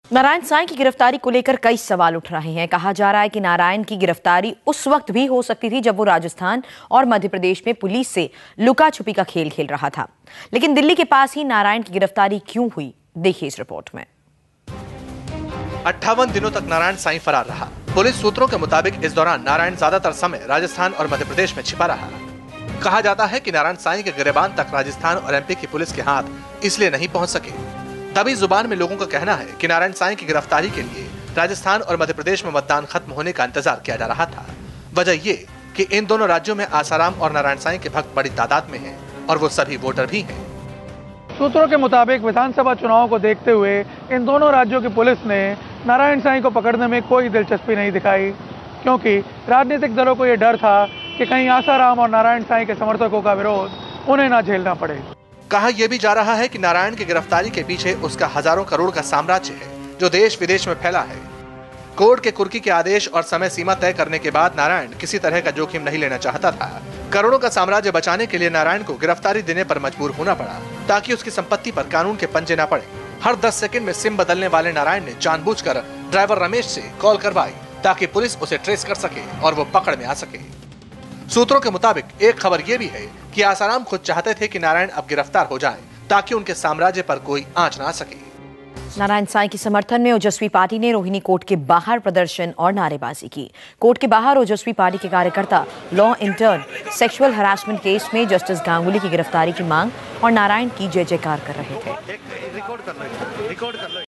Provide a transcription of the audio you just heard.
नारायण साईं की गिरफ्तारी को लेकर कई सवाल उठ रहे हैं। कहा जा रहा है कि नारायण की गिरफ्तारी उस वक्त भी हो सकती थी जब वो राजस्थान और मध्य प्रदेश में पुलिस से लुका छुपी का खेल खेल रहा था। लेकिन दिल्ली के पास ही नारायण की गिरफ्तारी क्यों हुई, देखिए इस रिपोर्ट में। 58 दिनों तक नारायण साईं फरार रहा। पुलिस सूत्रों के मुताबिक इस दौरान नारायण ज्यादातर समय राजस्थान और मध्य प्रदेश में छिपा रहा। कहा जाता है कि नारायण साईं के गिरबान तक राजस्थान और एमपी की पुलिस के हाथ इसलिए नहीं पहुंच सके। तभी जुबान में लोगों का कहना है कि नारायण साईं की गिरफ्तारी के लिए राजस्थान और मध्य प्रदेश में मतदान खत्म होने का इंतजार किया जा रहा था। वजह ये कि इन दोनों राज्यों में आसाराम और नारायण साईं के भक्त बड़ी तादाद में हैं और वो सभी वोटर भी हैं। सूत्रों के मुताबिक विधानसभा चुनाव को देखते हुए इन दोनों राज्यों की पुलिस ने नारायण साईं को पकड़ने में कोई दिलचस्पी नहीं दिखाई, क्योंकि राजनीतिक दलों को यह डर था कि कहीं आसाराम और नारायण साईं के समर्थकों का विरोध उन्हें न झेलना पड़े। कहा यह भी जा रहा है कि नारायण की गिरफ्तारी के पीछे उसका हजारों करोड़ का साम्राज्य है जो देश विदेश में फैला है। कोर्ट के कुर्की के आदेश और समय सीमा तय करने के बाद नारायण किसी तरह का जोखिम नहीं लेना चाहता था। करोड़ों का साम्राज्य बचाने के लिए नारायण को गिरफ्तारी देने पर मजबूर होना पड़ा ताकि उसकी संपत्ति पर कानून के पंजे न पड़े। हर 10 सेकंड में सिम बदलने वाले नारायण ने जानबूझकर ड्राइवर रमेश से कॉल करवाई ताकि पुलिस उसे ट्रेस कर सके और वो पकड़ में आ सके। सूत्रों के मुताबिक एक खबर ये भी है कि आसाराम खुद चाहते थे कि नारायण अब गिरफ्तार हो जाएं ताकि उनके साम्राज्य पर कोई आंच ना सके। नारायण साईं के समर्थन में ओजस्वी पार्टी ने रोहिणी कोर्ट के बाहर प्रदर्शन और नारेबाजी की। कोर्ट के बाहर ओजस्वी पार्टी के कार्यकर्ता law intern sexual harassment case में जस्टिस गांगुली की गिरफ्तारी की मांग और नारायण की जय जयकार कर रहे थे।